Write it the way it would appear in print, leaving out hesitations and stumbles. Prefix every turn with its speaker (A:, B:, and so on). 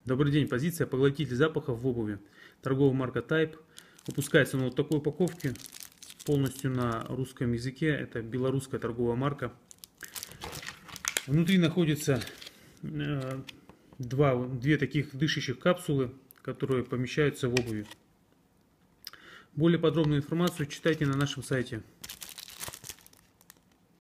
A: Добрый день. Позиция поглотитель запахов в обуви. Торговая марка Type. Выпускается на вот такой упаковке. Полностью на русском языке. Это белорусская торговая марка. Внутри находится две таких дышащих капсулы, которые помещаются в обуви. Более подробную информацию читайте на нашем сайте.